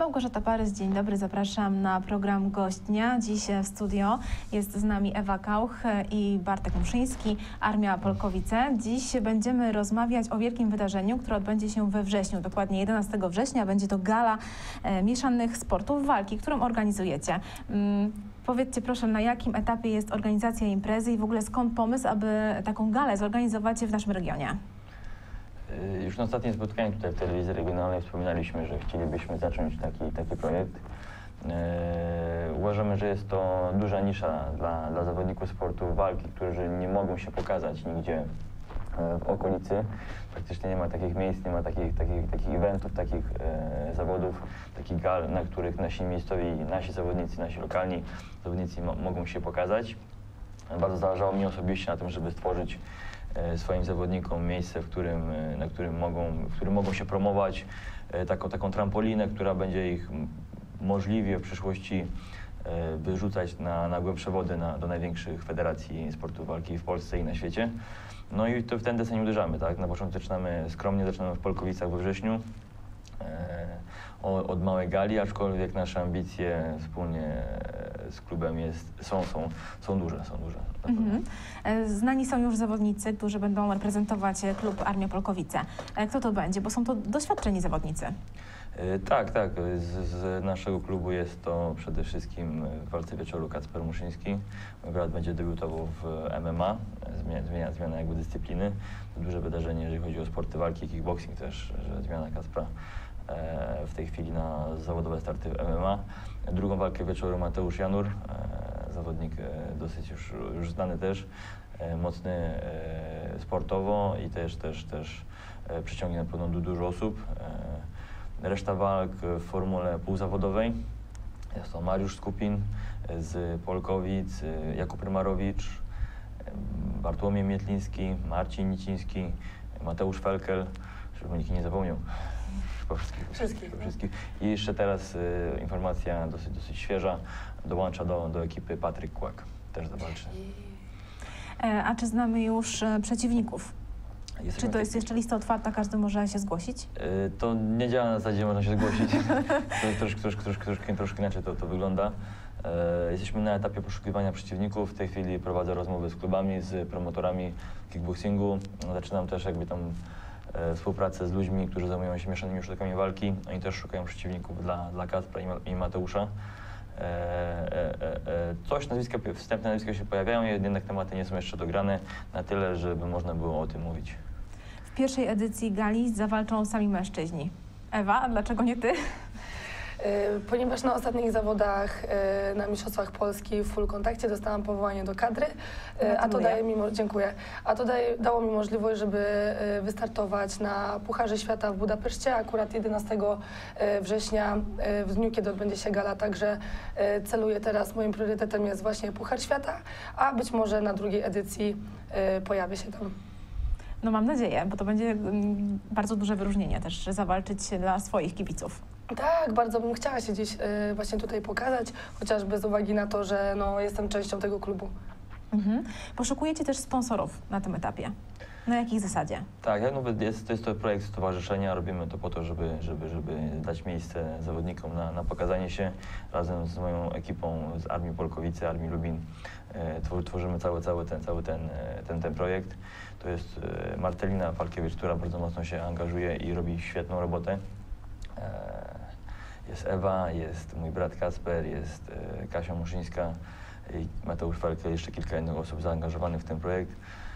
Małgorzata Parys, dzień dobry, zapraszam na program Gość Dnia. Dziś w studio jest z nami Ewa Kauch i Bartek Muszyński, Armia Polkowice. Dziś będziemy rozmawiać o wielkim wydarzeniu, które odbędzie się we wrześniu, dokładnie 11 września. Będzie to gala mieszanych sportów walki, którą organizujecie. Powiedzcie proszę, na jakim etapie jest organizacja imprezy i w ogóle skąd pomysł, aby taką galę zorganizować w naszym regionie? Już na ostatnim spotkaniu tutaj w telewizji regionalnej wspominaliśmy, że chcielibyśmy zacząć taki projekt. Uważamy, że jest to duża nisza dla zawodników sportu walki, którzy nie mogą się pokazać nigdzie w okolicy. Praktycznie nie ma takich miejsc, nie ma takich eventów, takich zawodów, takich gal, na których nasi miejscowi, nasi zawodnicy, nasi lokalni zawodnicy mogą się pokazać. Bardzo zależało mi osobiście na tym, żeby stworzyć swoim zawodnikom miejsce, w którym mogą się promować, taką trampolinę, która będzie ich możliwie w przyszłości wyrzucać na głębsze wody do największych federacji sportu walki w Polsce i na świecie. No i to w ten deseń uderzamy, tak? Na początku zaczynamy skromnie, zaczynamy w Polkowicach we wrześniu, od małej gali, aczkolwiek nasze ambicje wspólnie z klubem są duże. Znani są już zawodnicy, którzy będą reprezentować klub Armia Polkowice. Kto to będzie? Bo są to doświadczeni zawodnicy. Tak. Z naszego klubu jest to przede wszystkim w walce wieczoru Kacper Muszyński. Mój brat będzie debiutował w MMA, zmiana jakby dyscypliny. To duże wydarzenie, jeżeli chodzi o sporty walki, kickboxing też, że zmiana Kacpra w tej chwili na zawodowe starty w MMA. Drugą walkę wieczoru Mateusz Janur, zawodnik dosyć już znany też, mocny sportowo i też przyciągnie na pewno dużo osób. Reszta walk w formule półzawodowej jest to Mariusz Skupin z Polkowic, Jakub Rymarowicz, Bartłomiej Mietliński, Marcin Niciński, Mateusz Felkel, żeby nikt nie zapomniał. Wszystkich. I jeszcze teraz informacja dosyć świeża, dołącza do ekipy Patryk Kłak, też zawalczy. A czy znamy już przeciwników? Czy to jest jeszcze lista otwarta, każdy może się zgłosić? To nie działa na zasadzie, można się zgłosić. Troszkę inaczej to wygląda. Jesteśmy na etapie poszukiwania przeciwników. W tej chwili prowadzę rozmowy z klubami, z promotorami kickboxingu. Zaczynam też jakby tam współpracę z ludźmi, którzy zajmują się mieszanymi sztukami walki. Oni też szukają przeciwników dla Kacpra i Mateusza. Wstępne nazwiska się pojawiają, jednak tematy nie są jeszcze dograne na tyle, żeby można było o tym mówić. W pierwszej edycji gali zawalczą sami mężczyźni. Ewa, a dlaczego nie ty? Ponieważ na ostatnich zawodach na Mistrzostwach Polski w full kontakcie dostałam powołanie do kadry, a to dało mi możliwość, żeby wystartować na Pucharze Świata w Budapeszcie, akurat 11 września, w dniu, kiedy odbędzie się gala, także celuję teraz, moim priorytetem jest właśnie Puchar Świata, a być może na drugiej edycji pojawię się tam. No mam nadzieję, bo to będzie bardzo duże wyróżnienie też, zawalczyć dla swoich kibiców. Tak, bardzo bym chciała się dziś właśnie tutaj pokazać, chociażby z uwagi na to, że jestem częścią tego klubu. Poszukujecie też sponsorów na tym etapie. Na jakiej zasadzie? Tak, jest to projekt stowarzyszenia, robimy to po to, żeby dać miejsce zawodnikom na pokazanie się. Razem z moją ekipą z Armii Polkowice, Armii Lubin tworzymy cały ten projekt. To jest Martelina Falkiewicz, która bardzo mocno się angażuje i robi świetną robotę. Jest Ewa, jest mój brat Kacper, jest Kasia Muszyńska i Mateusz Felkel, jeszcze kilka innych osób zaangażowanych w ten projekt.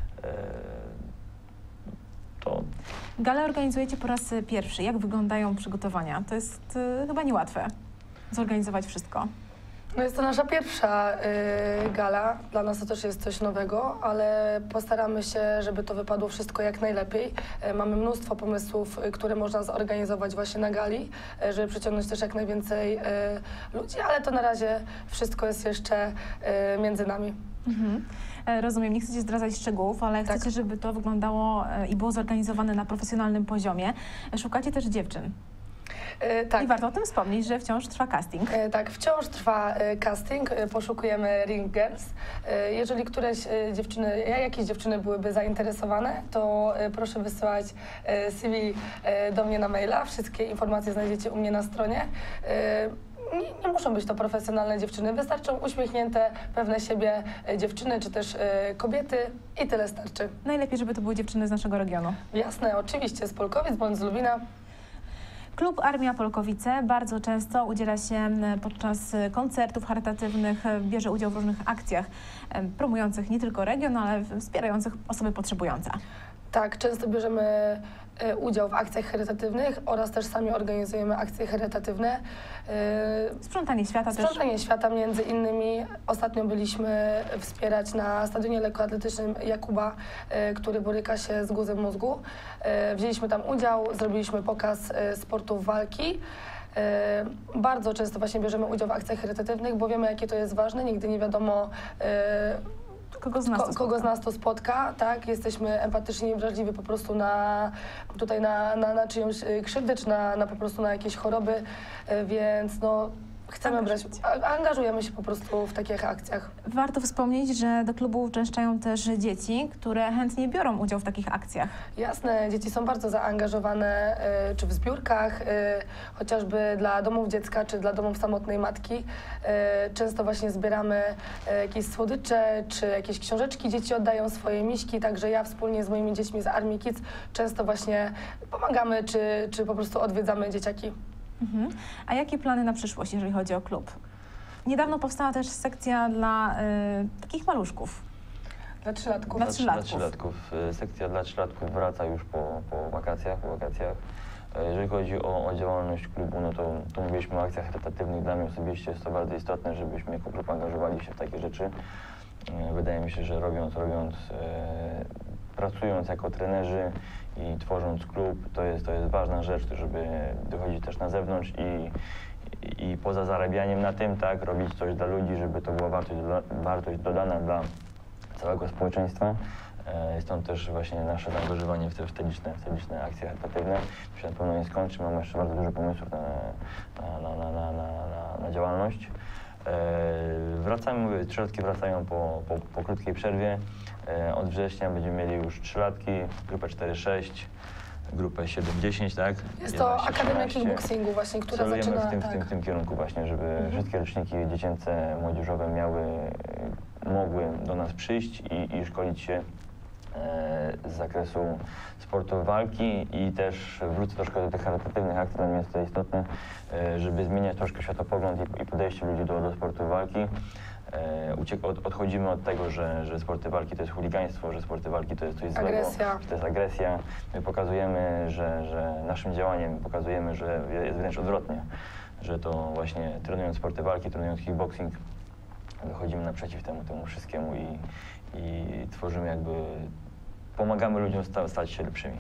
Galę organizujecie po raz pierwszy. Jak wyglądają przygotowania? To jest chyba niełatwe zorganizować wszystko. No jest to nasza pierwsza gala, dla nas to też jest coś nowego, ale postaramy się, żeby to wypadło wszystko jak najlepiej. Mamy mnóstwo pomysłów, które można zorganizować właśnie na gali, żeby przyciągnąć też jak najwięcej ludzi, ale to na razie wszystko jest jeszcze między nami. Rozumiem, nie chcecie zdradzać szczegółów, ale chcecie, żeby to wyglądało i było zorganizowane na profesjonalnym poziomie. Szukacie też dziewczyn. Tak. I warto o tym wspomnieć, że wciąż trwa casting. Tak, wciąż trwa casting, poszukujemy Ring Girls. Jeżeli jakieś dziewczyny byłyby zainteresowane, to proszę wysyłać CV do mnie na maila. Wszystkie informacje znajdziecie u mnie na stronie. Nie muszą być to profesjonalne dziewczyny, wystarczą uśmiechnięte, pewne siebie dziewczyny, czy też kobiety i tyle starczy. Najlepiej, żeby to były dziewczyny z naszego regionu. Jasne, oczywiście, z Polkowic bądź z Lubina. Klub Armia Polkowice bardzo często udziela się podczas koncertów charytatywnych, bierze udział w różnych akcjach promujących nie tylko region, ale wspierających osoby potrzebujące. Tak, często bierzemy udział w akcjach charytatywnych oraz też sami organizujemy akcje charytatywne. Sprzątanie świata też. Sprzątanie świata między innymi. Ostatnio byliśmy wspierać na stadionie lekkoatletycznym Jakuba, który boryka się z guzem mózgu. Wzięliśmy tam udział, zrobiliśmy pokaz sportów walki. Bardzo często właśnie bierzemy udział w akcjach charytatywnych, bo wiemy, jakie to jest ważne. Nigdy nie wiadomo, kogo z nas to spotka, tak? Jesteśmy empatyczni i wrażliwi po prostu na czyjąś krzywdę, czy po prostu na jakieś choroby, więc no chcemy brać, angażujemy się po prostu w takich akcjach. Warto wspomnieć, że do klubu uczęszczają też dzieci, które chętnie biorą udział w takich akcjach. Jasne, dzieci są bardzo zaangażowane, czy w zbiórkach, chociażby dla domów dziecka, czy dla domów samotnej matki. Często właśnie zbieramy jakieś słodycze, czy jakieś książeczki, dzieci oddają swoje miśki, także ja wspólnie z moimi dziećmi z Army Kids często właśnie pomagamy, czy po prostu odwiedzamy dzieciaki. A jakie plany na przyszłość, jeżeli chodzi o klub? Niedawno powstała też sekcja dla takich maluszków. Dla trzylatków. Dla trzylatków. Sekcja dla trzylatków wraca już po wakacjach. Jeżeli chodzi o działalność klubu, no to mówiliśmy o akcjach charytatywnych. Dla mnie osobiście jest to bardzo istotne, żebyśmy jako klub angażowali się w takie rzeczy. Wydaje mi się, że pracując jako trenerzy i tworząc klub, to jest ważna rzecz, żeby wychodzić też na zewnątrz i poza zarabianiem na tym, tak, robić coś dla ludzi, żeby to była wartość dodana dla całego społeczeństwa. Stąd też właśnie nasze zaangażowanie w te liczne akcje charytatywne. To się na pewno nie skończy, mamy jeszcze bardzo dużo pomysłów na działalność. Trzylatki wracają po krótkiej przerwie. Od września będziemy mieli już trzylatki, grupę 4-6, grupę 7-10, tak? Jest to Akademia Kickboxingu właśnie, która zaczyna... w tym kierunku właśnie, żeby wszystkie roczniki dziecięce, młodzieżowe mogły do nas przyjść i szkolić się z zakresu sportu walki i też wrócę troszkę do tych charytatywnych akcji, dla mnie jest to istotne, żeby zmieniać troszkę światopogląd i podejście ludzi do sportu walki. Odchodzimy od tego, że sporty walki to jest chuligaństwo, że sporty walki to jest coś złego, że to jest agresja. My pokazujemy, że naszym działaniem pokazujemy, że jest wręcz odwrotnie, że to właśnie trenując sporty walki, trenując kickboxing, wychodzimy naprzeciw temu wszystkiemu i tworzymy pomagamy ludziom stać się lepszymi.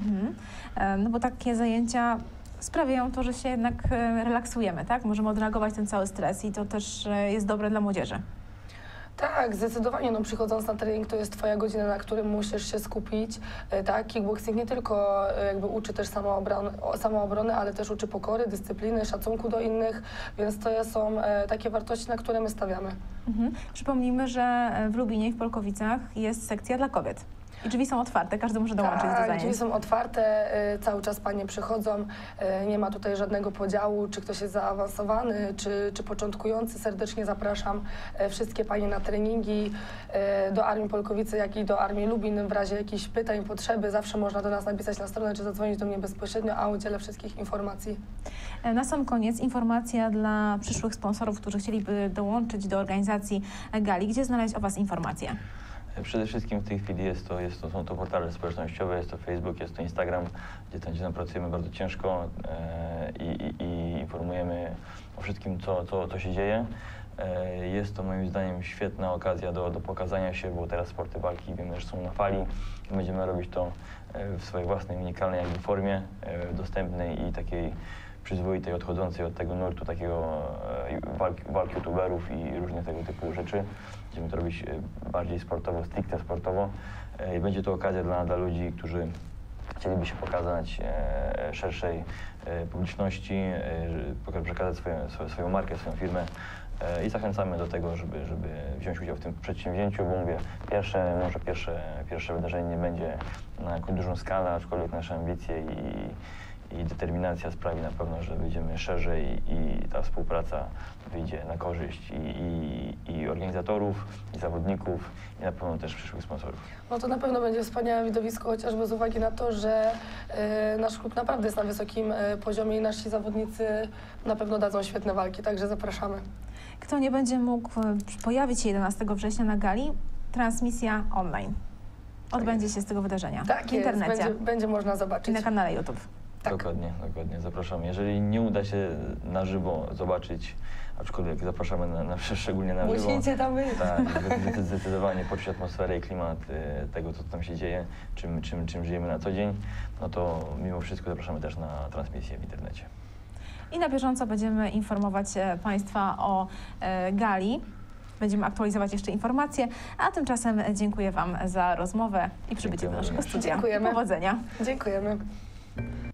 No bo takie zajęcia sprawiają to, że się jednak relaksujemy, tak? Możemy odreagować ten cały stres i to też jest dobre dla młodzieży. Tak, zdecydowanie. No, przychodząc na trening to jest twoja godzina, na którym musisz się skupić. Tak, kickboxing nie tylko uczy też samoobrony, ale też uczy pokory, dyscypliny, szacunku do innych, więc to są takie wartości, na które my stawiamy. Przypomnijmy, że w Lubinie i w Polkowicach jest sekcja dla kobiet. I drzwi są otwarte, każdy może dołączyć do zajęć. Drzwi są otwarte, cały czas panie przychodzą, nie ma tutaj żadnego podziału, czy ktoś jest zaawansowany, czy początkujący. Serdecznie zapraszam wszystkie panie na treningi do Armii Polkowice, jak i do Armii Lubin. W razie jakichś pytań, potrzeby, zawsze można do nas napisać na stronę, czy zadzwonić do mnie bezpośrednio, a udzielę wszystkich informacji. Na sam koniec informacja dla przyszłych sponsorów, którzy chcieliby dołączyć do organizacji gali. Gdzie znaleźć o was informacje? Przede wszystkim w tej chwili są to portale społecznościowe, jest to Facebook, jest to Instagram, gdzie tam pracujemy bardzo ciężko i informujemy o wszystkim, co się dzieje. Jest to moim zdaniem świetna okazja do pokazania się, bo teraz sporty walki wiemy, że są na fali i będziemy robić to w swojej własnej, unikalnej formie, dostępnej i takiej przyzwoitej, odchodzącej od tego nurtu takiego walk youtuberów i różnych tego typu rzeczy. Będziemy to robić bardziej sportowo, stricte sportowo. I będzie to okazja dla ludzi, którzy chcieliby się pokazać szerszej publiczności, przekazać swoją markę, swoją firmę i zachęcamy do tego, żeby wziąć udział w tym przedsięwzięciu, bo mówię, pierwsze wydarzenie nie będzie na jakąś dużą skalę, aczkolwiek nasze ambicje i determinacja sprawi na pewno, że wyjdziemy szerzej i ta współpraca wyjdzie na korzyść i organizatorów, i zawodników, i na pewno też przyszłych sponsorów. No to na pewno będzie wspaniałe widowisko, chociażby z uwagi na to, że nasz klub naprawdę jest na wysokim poziomie i nasi zawodnicy na pewno dadzą świetne walki, także zapraszamy. Kto nie będzie mógł pojawić się 11 września na gali, transmisja online odbędzie się z tego wydarzenia Tak w internecie jest, będzie można i zobaczyć. na kanale YouTube. Tak. Dokładnie, zapraszamy. Jeżeli nie uda się na żywo zobaczyć, aczkolwiek zapraszamy szczególnie na żywo. Musicie tam być. Tak, zdecydowanie poczuć atmosferę i klimat tego, co tam się dzieje, czym żyjemy na co dzień, no to mimo wszystko zapraszamy też na transmisję w internecie. I na bieżąco będziemy informować Państwa o gali. Będziemy aktualizować jeszcze informacje, a tymczasem dziękuję Wam za rozmowę i przybycie do naszego studia. Dziękujemy. Powodzenia. Dziękujemy.